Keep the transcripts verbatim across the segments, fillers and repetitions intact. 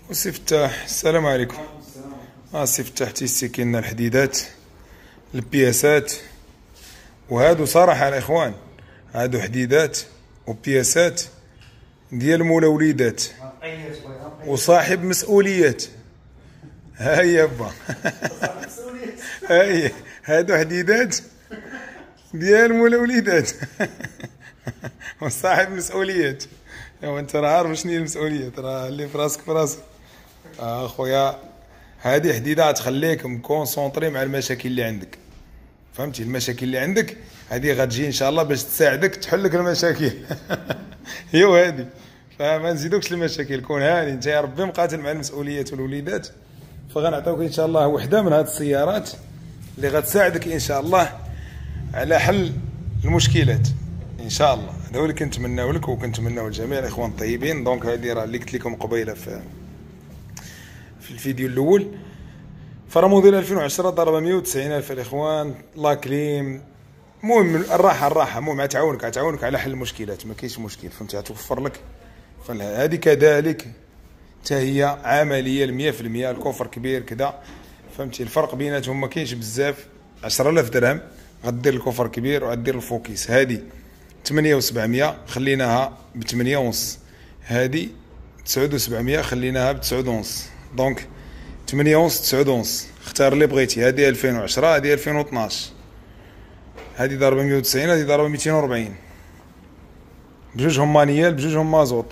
وسي فتاح السلام عليكم. اه سي فتاح تيسي كاين الحديدات البياسات، وهادو صراحه الاخوان هادو حديدات وبياسات ديال مولا وليدات وصاحب مسؤوليات. ها هي با ها هي هادو حديدات ديال مولا وليدات وصاحب مسؤوليات. ايوا انت راه عارف شنو هي المسؤوليه، راه اللي في راسك في راسك اخويا. هذه حديده تخليك مكونسونطري مع المشاكل اللي عندك، فهمتي؟ المشاكل اللي عندك هذه غتجي ان شاء الله باش تساعدك تحل لك المشاكل هي هذه، فما نزيدوكش المشاكل. كون هاني انت يا ربي مقاتل مع المسؤوليات والوليدات، فغنعطيوك ان شاء الله وحده من هذه السيارات اللي غتساعدك ان شاء الله على حل المشكلات ان شاء الله. هذا هو اللي كنتمناو لك وكنتمناو لجميع الاخوان الطيبين. دونك هذه راه اللي قلت لكم قبيله في في الفيديو الاول، فرا موديل ألفين وعشرة ضربه مية وتسعين الف الاخوان، لا كليم. المهم الراحه الراحه المهم تعاونك تعاونك على حل المشكلات، ما كاينش مشكل، فهمتي؟ غتوفر لك. فهذه كذلك حتى هي عمليه مية في المية، الكوفر كبير كذا، فهمتي؟ الفرق بيناتهم ما كاينش بزاف، عشرة آلاف درهم غدير الكوفر كبير وغدير الفوكيس. هذه ثمانية وسبعمية خليناها ب ثمانية ونص، هذه تسعة وسبعمية خليناها ب تسعة ونص. دونك ثمانية ونص تسعة ونص، اختار اللي بغيتي. هذه ألفين وعشرة، هذه ألفين واثناش، هذه ضربه مية وتسعين، هذه ضربه ميتين وأربعين، بجوجهم مانيال بجوجهم مازوط.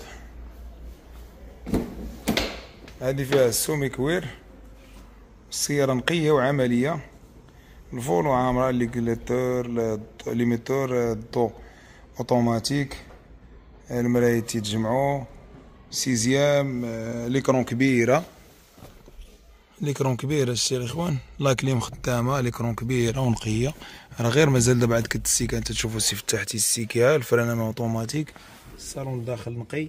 هذه فيها السومي كوير، السياره نقيه وعمليه، الفولو عامره، ليغليتور ليميتور الضو اوتوماتيك، المرايات تيتجمعوا، سيزيام، ليكرون كبيره، ليكرون كبيره الشي الاخوان، لا كليم خدامه، ليكرون كبيره ونقيه. راه غير مازال دابا عندك السيكه انت تشوفوا سي فتحتي السيكه، الفرامل اوتوماتيك، الصالون داخل نقي،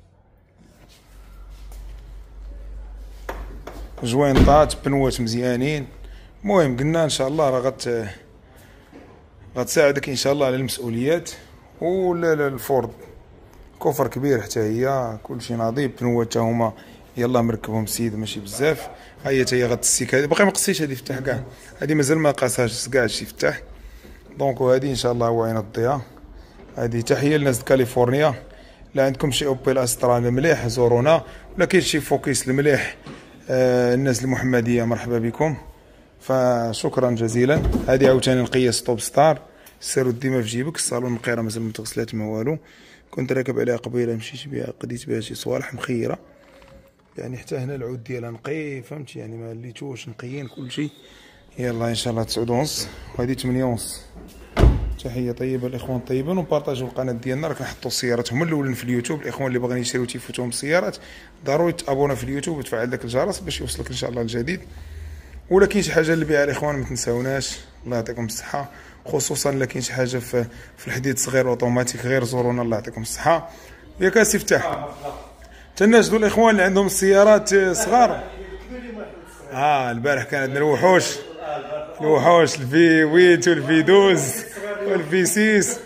جوينطات بنوات مزيانين. المهم قلنا ان شاء الله راه غت غتساعدك ان شاء الله على المسؤوليات. ولا الفورد كوفر كبير حتى هي، كلشي نظيف، بنوات تا هما يلا مركبهم السيد ماشي بزاف. ها هي تا هي غتسيك، هذه باقي ما قصيتش، هذه فتح كاع، هذه مازال ما قاسهاش كاع شي فتح. دونك وهذه ان شاء الله هو عين الضياء. هذه تحيه للناس د كاليفورنيا، لا عندكم شي اوبيل استرا المليح زورونا، ولا كاين شي فوكيس المليح آه الناس المحمديه مرحبا بكم، فشكرا جزيلا. هذه عاوتاني نقيه ستوب ستار، سيرو ديما في جيبك، الصالون نقيره مازال ما تغسلات ما والو، كنت راكب عليها قبيله مشيت بها قديت بها شي صوالح مخيره، يعني حتى هنا العود ديالها نقي، فهمتي؟ يعني ما ليتوش نقيين كلشي. يلا ان شاء الله تسعة ونص، وهذه ثمانية ونص. تحيه طيبه الاخوان الطيبين، وبارطاجيو القناه ديالنا، راه كنحطوا السيارات هما الاولين في اليوتيوب. الاخوان اللي باغيين يشريو تيفوتوهم السيارات ضروري تابونا في اليوتيوب وتفعل داك الجرس باش يوصلك ان شاء الله الجديد. ولا كاين شي حاجه للبيع الاخوان ما تنساوناش، الله يعطيكم الصحه، خصوصا الا كاين شي حاجه في في الحديد الصغير اوتوماتيك غير زورونا، الله يعطيكم الصحه. ياك اسي فتح تناشدوا الاخوان اللي عندهم السيارات صغار. اه البارح كان عندنا الوحوش، الوحوش الفي ويت والفي دوز والفي سيس.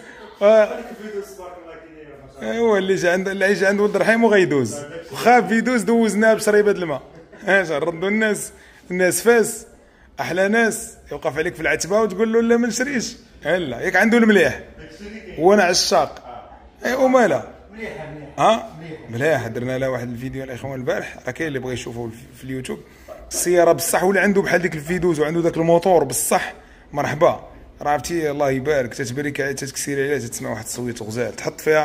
ايوا اللي جا عند اللي جا عند ولد الرحيم وغيدوز، وخا في دوز دوزناه بشريبه الماء. اش نردوا الناس، الناس فاس احلى ناس، يوقف عليك في العتبه وتقول له لا ما نشريش، لا ياك عنده المليح وانا عشاق. اي ومالا ها مليح. درنا لها واحد الفيديو الاخوان البارح، راه كاين اللي بغى يشوفه في اليوتيوب، السياره بصح ولا عنده بحال ديك الفيدوز وعنده داك الموتور بصح مرحبا. راه عرفتي الله يبارك، تتبريك تتكسيري عليها تسمع واحد الصويت غزال، تحط فيها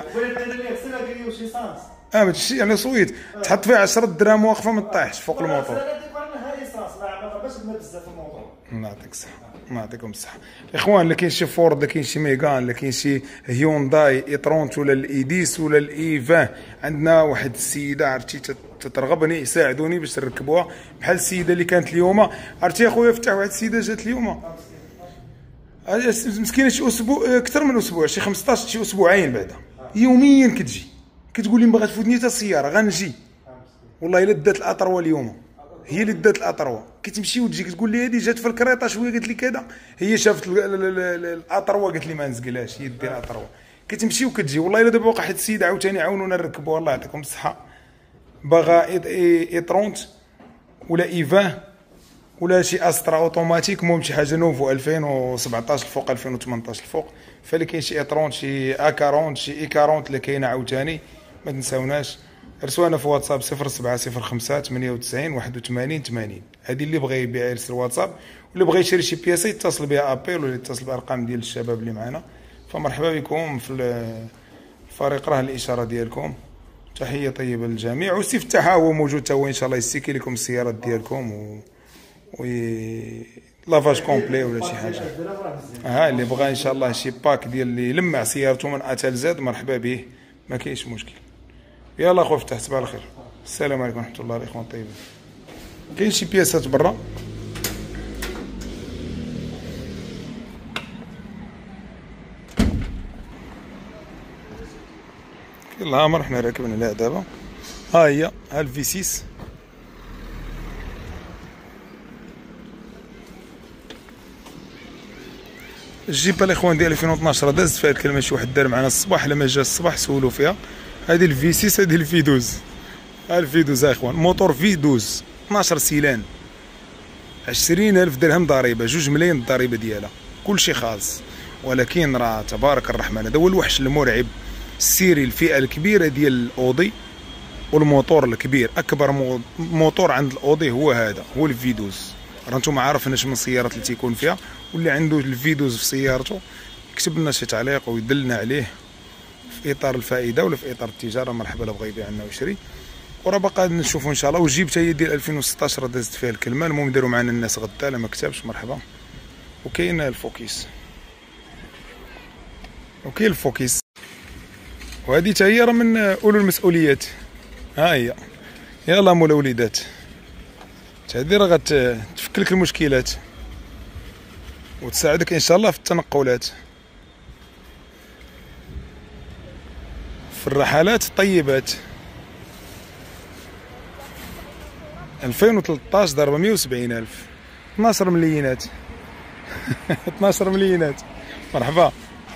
اه ما تشتي يعني صويت، تحط فيها عشرة دراهم واقفه ما طيحش فوق الموتور. الله يعطيك الصحه، الله يعطيكم الصحه الاخوان. لا كاين شي فورد، لا كاين شي ميغان، لا كاين شي هيونداي اي ثلاثين ولا الايديس ولا الاي عشرين، عندنا واحد السيده عرفتي تترغبني يساعدوني باش نركبوها، بحال السيده اللي كانت اليوم. عرفتي يا خويا فتح، واحد السيده جات اليوم مسكينه شي اسبوع اكثر من اسبوع، شي خمسطاش شي اسبوعين بعدا، يوميا كتجي كتقول لي ما غتفوتني حتى السياره غنجي. والله الا دات الاطروه اليوم، هي اللي دات الاطروه، كتمشي وتجي كتقول لي هذه جات في الكريطه شويه قالت لي كذا، هي شافت الاطروه قالت لي ما نزقلهاش، هي دير الاطروه كتمشي وكتجي. والله الا دابا وقع واحد السيد عاوتاني عاونونا نركبوها، الله يعطيكم الصحه، باغا اي ثلاثين ولا اي عشرين ولا شي استرا اوتوماتيك، المهم شي حاجه نوفو ألفين وسبعطاش الفوق ألفين وثمنطاش الفوق، فاللي كاين شي اي ثلاثين شي ا أربعين شي اي أربعين اللي كاينه عاوتاني ما تنساوناش. رسوانا في واتساب صفر سبعة صفر خمسة ثمانية وتسعين واحد وثمانين ثمانين. هذه اللي بغى يبيع يرسل واتساب، واللي بغى يشري شي بياسه يتصل بها ابيل ولا يتصل بالارقام ديال الشباب اللي معنا. فمرحبا بكم في الفريق، راه الاشاره ديالكم. تحيه طيبه للجميع. واستفتاح هو موجود تا هو ان شاء الله يسيكي لكم السيارات ديالكم و وي لافاج كومبلي ولا شي حاجه. ها اللي بغى ان شاء الله شي باك ديال اللي يلمع سيارته من اتى لزاد مرحبا به، ما كاينش مشكل. يلا اخو فتح، تصبح على خير. السلام عليكم ورحمه الله الاخوان الطيبين. كاين شي بياسات برا يلا ما حنا راكبين عليها دابا. ها هي ها الفي ستة الجيب الاخوان ديال ألفين واثناش، راه دازت فيها الكلمه، شي واحد دار معنا الصباح لما جا الصباح سولو فيها. هذه الفي ستة، هذه الفي دوز. ها الفي دوز اخوان، موتور في دوز اثناش سيلان، عشرين ألف درهم ضريبه، جوج ملايين الضريبه ديالها، كلشي خالص. ولكن راه تبارك الرحمن هذا هو الوحش المرعب السيري، الفئه الكبيره ديال الاودي والموتور الكبير. اكبر موتور عند الاودي هو هذا، هو الفيدوز. راه نتوما عارفينش من السيارات اللي تيكون فيها، واللي عنده الفيدوز في سيارته يكتب لنا شي تعليق ويدلنا عليه في اطار الفائده ولا في اطار التجاره. مرحبا لا بغى يبيع لنا ويشري. وراه باقا نشوفوا ان شاء الله. وجيب هي ديال ألفين وستطاش راه دازت فيها الكلمه. المهم داروا معنا الناس غدا لا ما كتبش. مرحبا. وكاين الفوكيس، وكاين الفوكيس، وهذه حتى هي راه من اولو المسؤوليات. ها هي يلا مولا وليدات، هذه راه غتفك لك المشكلات وتساعدك ان شاء الله في التنقلات، في الرحلات الطيبات. ألفين وثلاثطاش ضربة مية وسبعين ألف، اثناش مليونات. اثناش مليونات. مرحبا.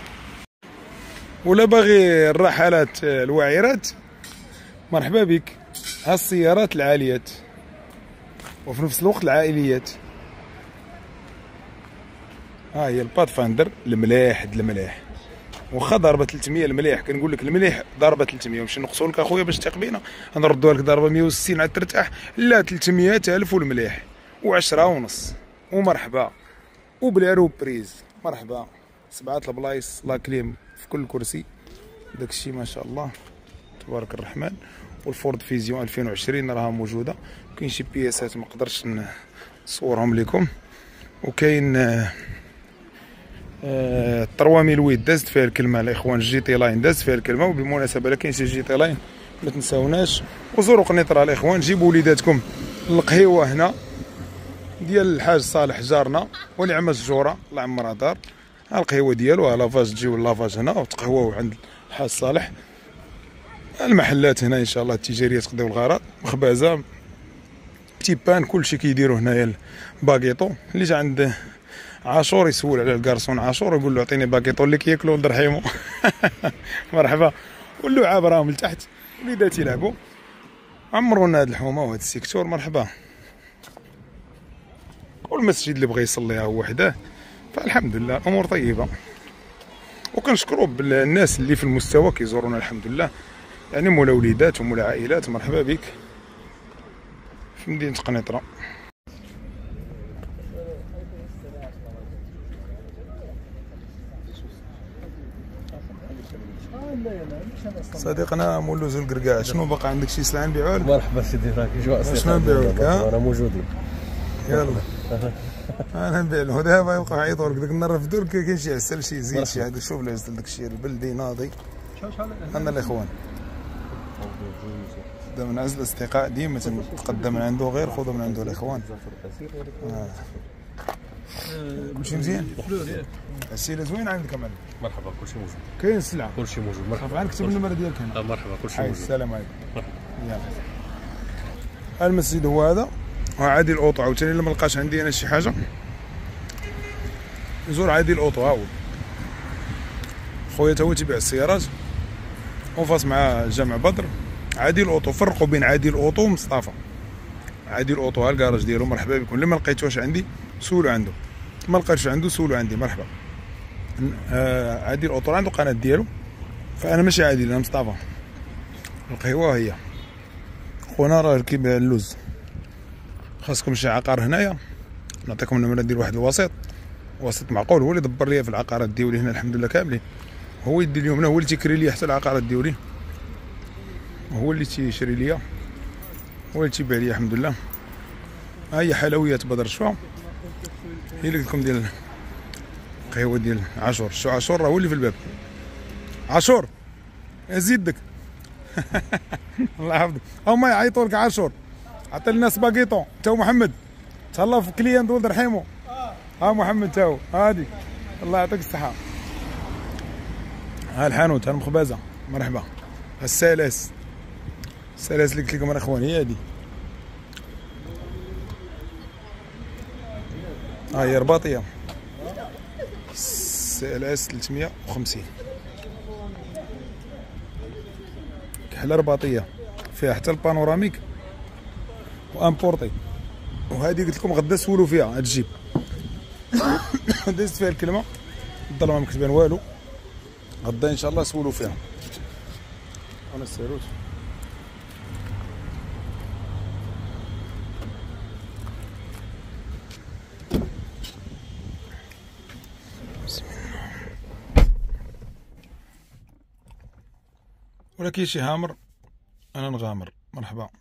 ولا باغي الرحلات الوعرات مرحبا بك. ها السيارات العاليات وفي نفس الوقت العائليات. ها هي البادفاندر المليح المليح، واخا ضربه ثلاثمية المليح. كنقول لك المليح ضربه ثلاثمية، ماشي نقصوا لك اخويا باش تثق بينا، نردوها لك ضربه مية وستين عاد ترتاح. لا ثلاثمية ألف والمليح وعشرة ونص. ومرحبا وبلا روبريز. مرحبا. سبعه البلايص لا كليم في كل كرسي، داكشي ما شاء الله تبارك الرحمن. والفورد فيزيون ألفين وعشرين راها موجوده. كاين شي بياسات ما قدرتش نصورهم لكم. وكاين آه ثلاثة مية ويت دازت فيها الكلمه الاخوان. الجي تي لاين دازت فيها الكلمه. وبالمناسبه لا كاين شي جي تي لاين ما تنساوناش. وزوروا قنيطره الاخوان، جيبوا وليداتكم القهيوه هنا ديال الحاج صالح جارنا ونعم الجوره الله يعمرها دار. ها القهيوه ديالو، ها لافاج تجيو لافاج هنا وتقهووا عند الحاج صالح. المحلات هنا ان شاء الله التجاريه تقضيو الغرض. مخبازه بتي بان كلشي كيديروا هنايا. الباكيطو اللي جا عند عاشور يسول على الكارسون عاشور يقول له عطيني باكيطو اللي كياكلو ولد رحيمو. مرحبا. واللعاب راهم لتحت، وليدات يلعبوا. عمرونا هاد الحومه وهاد السيكتور. مرحبا. والمسجد اللي بغى يصليها هو وحده، فالحمد لله الامور طيبه. وكنشكروا بالناس اللي في المستوى كيزورونا الحمد لله، يعني مولا وليدات ومولا عائلات. مرحبا بك في مدينه قنيطره. صديقنا مولوز القرقاع، شنو باقي عندك شي سلعه نبيعوها لك؟ مرحبا سيدي راك جوا. شنو نبيعو لك؟ انا موجود لك. يلا انا نبيع له دابا. يبقى يعيطوا لك ديك النهار في درك كاين شي عسل شي زيت شي هذا. شوف لازم داك الشيء البلدي ناضي. انا الاخوان دا من عز الاصدقاء ديما تقدم من عنده غير خذوا من عنده الاخوان. آه. كلشي مزيان. السيله زوين عندك معلم. مرحبا كلشي موجود. كاين السلعه كلشي موجود. مرحبا. نكتب النمره ديالك هنا. مرحبا كلشي موجود. السلام عليكم. يلا المسجد هو هذا. وعادي الاوطو عاوتاني الا ما لقاش عندي انا شي حاجه يزور عادي الاوطو. ها هو خويا تا هو تيبيع السيارات، وفاس مع جامع بدر عادل اوطو. فرقوا بين عادل اوطو ومصطفى. عادل اوطو ها الكراج ديالو، مرحبا بكم. اللي ما لقيتوش عندي سولوا عنده، ما لقيتش عنده سولوا عندي، مرحبا. آه عادل اوطو عنده قناه ديالو، فانا ماشي عادل، انا مصطفى. القهوه هي خونا راه كيبيع اللوز. خاصكم شي عقار هنايا، نعطيكم النمره ديال واحد الوسيط، وسيط معقول، هو اللي دبر ليا في العقارات ديالي هنا الحمد لله كاملين. هو يدي اليوم هو اللي تيكري لي حتى العقارات ديالي، هو اللي تيشري ليا، هو اللي تيبيع ليا الحمد لله. ها هي حلويات بدر شفا، هي اللي قلت لكم ديال القهوه ديال عاشور. شو عاشور راه هو اللي في الباب. عاشور زيدك الله يحفظك. هما يعيطوا لك عاشور، عطي لنا سباكيطو. تا محمد تهلا في كليان ولد رحيمو. ها محمد تاو هادي، الله يعطيك الصحة. ها الحانوت، ها المخبزة، مرحبا. السلاس، السلاس اللي قلت لكم اخواني هي هادي. ها هي رباطية، السلاس ثلاثمية وخمسين. كحلة رباطية فيها حتى البانوراميك وامبورطي. وهذه قلت لكم غدا سولوا فيها هاد الجيب دزت فيها الكلمه، الظلمه ما كتبان والو، غدا ان شاء الله سولوا فيها. انا الساروت بسم الله. ولا كاين شي هامر انا نغامر. مرحبا.